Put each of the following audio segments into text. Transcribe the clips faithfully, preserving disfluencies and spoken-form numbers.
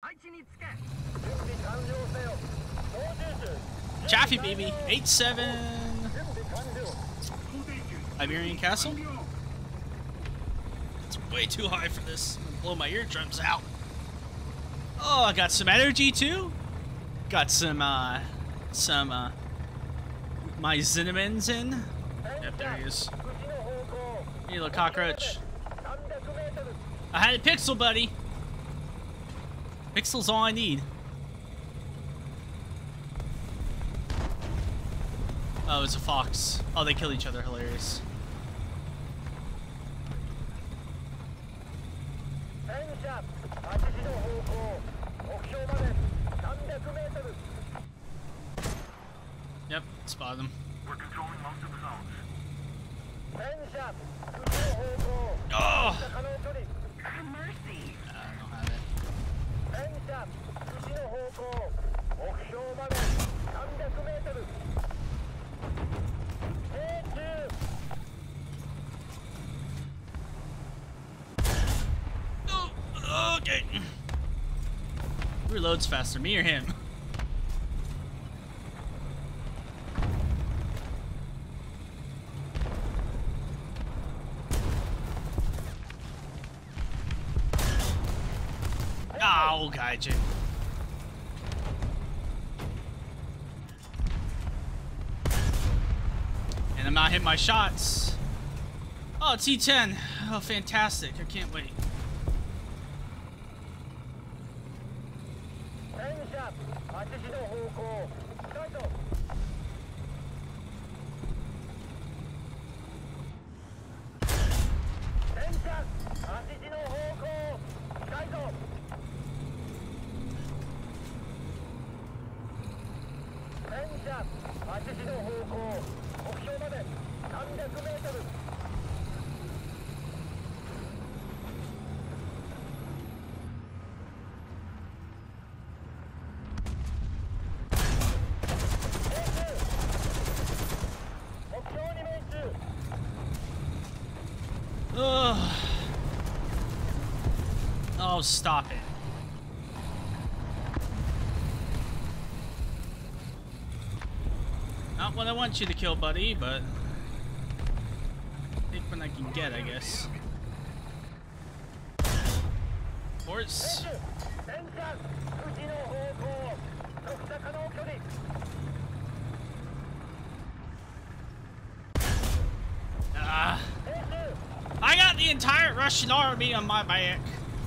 Chaffee, baby. eight seven. Iberian Castle. It's way too high for this. I'm gonna blow my eardrums out. Oh, I got some energy too. Got some, uh, some, uh, my cinnamons in. Yep, there he is. Hey, little cockroach. I had a pixel, buddy. Pixel's all I need. Oh, it's a fox. Oh, they kill each other. Hilarious. Yep, spotted them. We're controlling most of the zones. Oh! Mercy. I don't have it. Oh, okay. Who reloads faster, me or him? Oh, gaijin. And I'm not hitting my shots. Oh, T ten. Oh, fantastic. I can't wait. Ugh. Oh, stop it. Not what I want you to kill, buddy, but take what I can get, I guess. Horse. Ah. I got the entire Russian army on my back.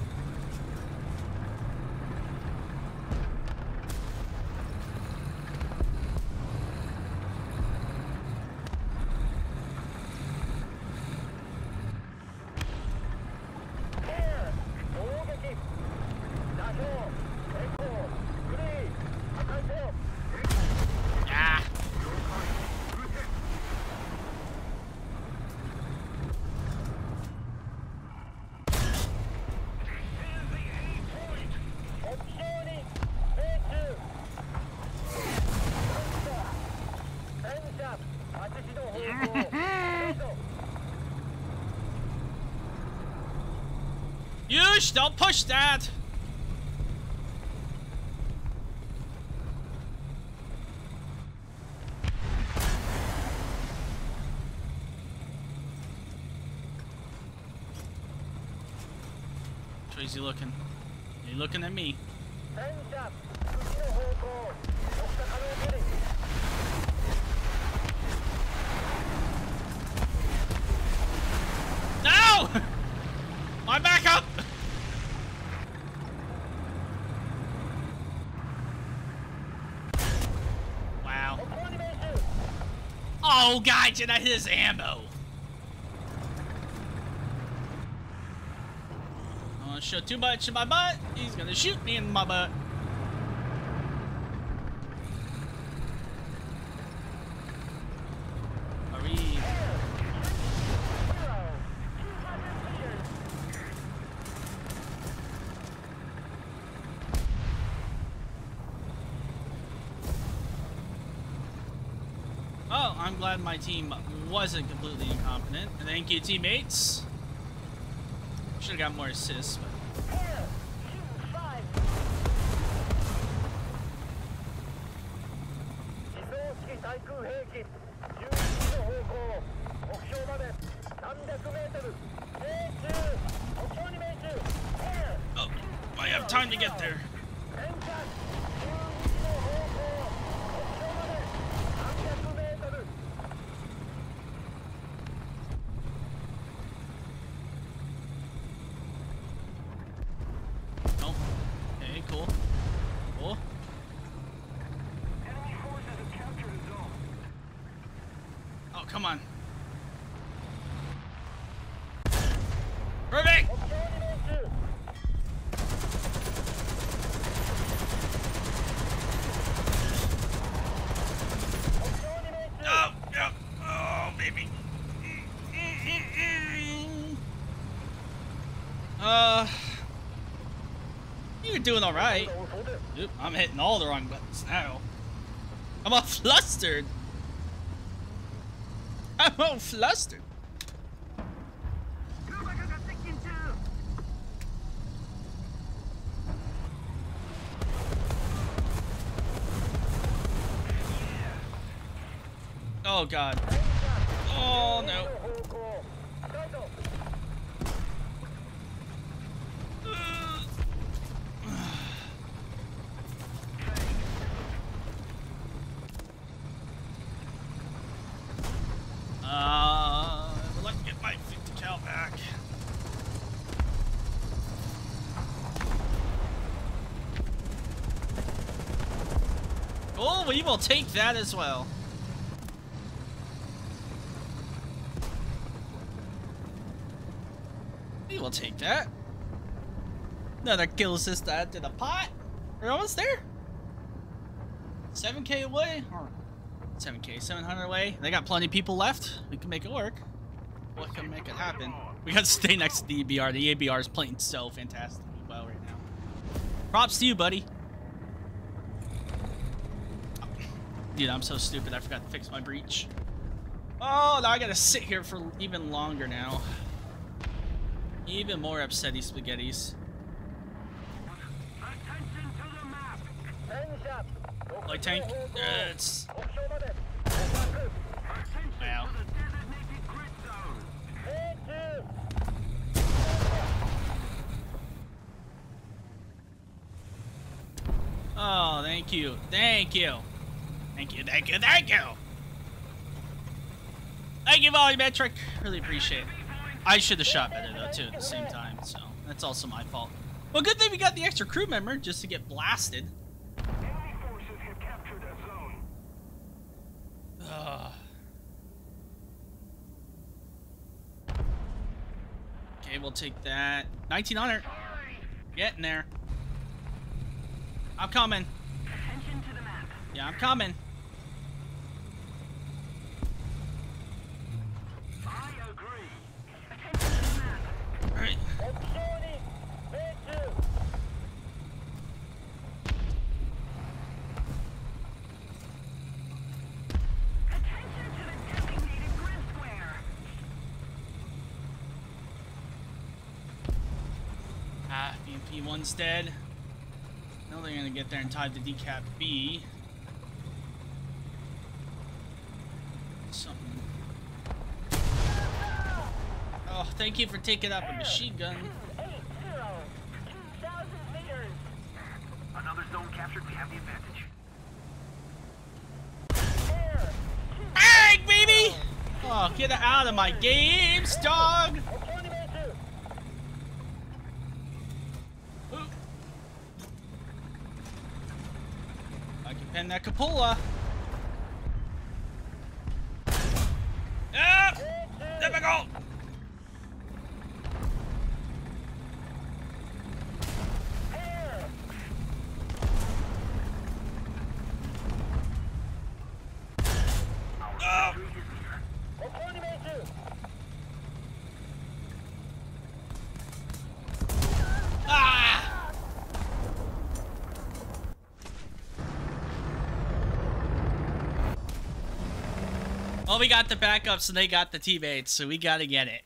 Yush, don't push that! Which way is he looking? He looking at me. No! My backup! Wow. Oh, God, did I hit his ammo? I don't want to show too much in my butt. He's gonna shoot me in my butt. Are we... Oh, I'm glad my team wasn't completely incompetent. And thank you, teammates. Should have got more assists, but... Oh, I have time to get there. Oh, okay, cool. Cool. Enemy forces have captured a zone. Oh, come on. Perfect! Oh, yeah. Oh, baby. Uh, you're doing all right. Oop, I'm hitting all the wrong buttons now. I'm all flustered. I'm all flustered. Oh god. Oh no. Uh, let me get my fifty cal back. Oh, we will take that as well. We will take that. Another kill assist to add to the pot. We're almost there. seven K away. Or seven K, seven hundred away. They got plenty of people left. We can make it work. What can make it happen? We got to stay next to the E B R. The E B R is playing so fantastically well right now. Props to you, buddy. Dude, I'm so stupid. I forgot to fix my breach. Oh, now I gotta sit here for even longer now. Even more upsetty spaghettis. Light tank. It's. Wow. Oh, thank you. Thank you. Thank you, thank you, thank you! Thank you, Volumetric! Really appreciate it. I should have shot better, though, too, at the same time, so that's also my fault. Well, good thing we got the extra crew member just to get blasted. Enemy forces have captured a zone. Ugh. Okay, we'll take that. nineteen hundred. Getting there. I'm coming. Attention to the map. Yeah, I'm coming. I agree. Attention to the map. Alright. Attention to the designated grid square. Ah, B M P one's dead. Now they're gonna get there in time to decap B. Something. Oh, thank you for taking up a machine gun. Another zone captured. We have the advantage. Bang, baby! Oh, get out of my games, dog! Ooh. I can pen that cupola. Ah! Difficult! Oh. Ah! Well, we got the backups and they got the teammates, so we gotta get it.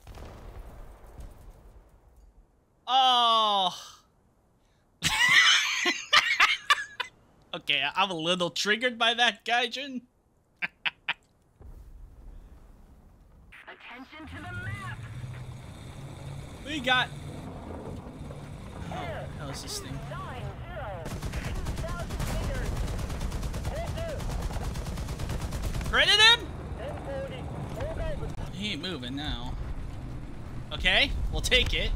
Oh. Okay, I'm a little triggered by that, Gaijin. We got. Oh, how is this thing? Credit him? He ain't moving now. Okay, we'll take it.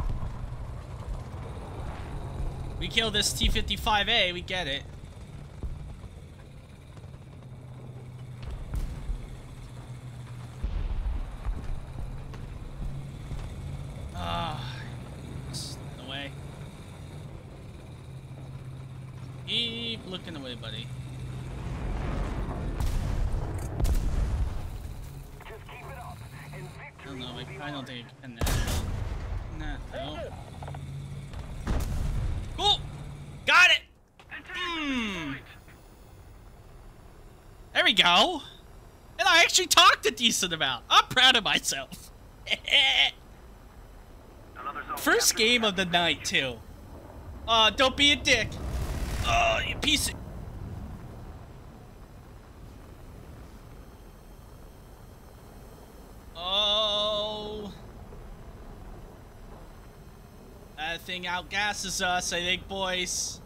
We kill this T fifty-five A, we get it. Ah, this is the way. Keep looking away, buddy. I don't know, like, I don't think I can that. Nah, no. Cool! Got it! Mm. There we go! And I actually talked a decent amount. I'm proud of myself. First game of the night, too. Uh, don't be a dick. Oh, you piece of... Oh. That thing outgasses us, I think, boys.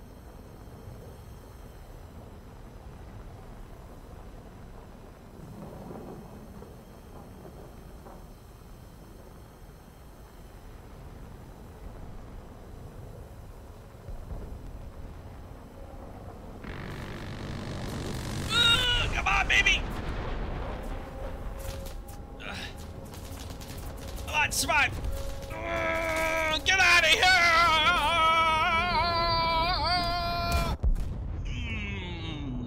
Uh, come on, baby! Uh, come on, survive! Uh, get out of here! Mm.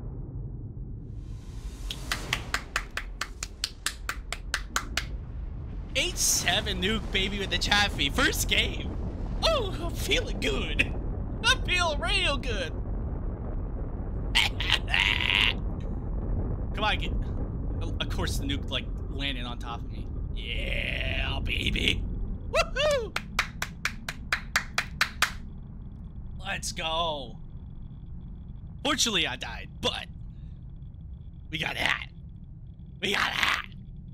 eight seven Nuke, baby, with the Chaffee. First game. Oh, I'm feeling good. I'm feeling real good. Come on, get. Of course, the Nuke, like, landing on top of me. Yeah, baby. Woohoo! Let's go. Fortunately, I died, but we got that. We got that.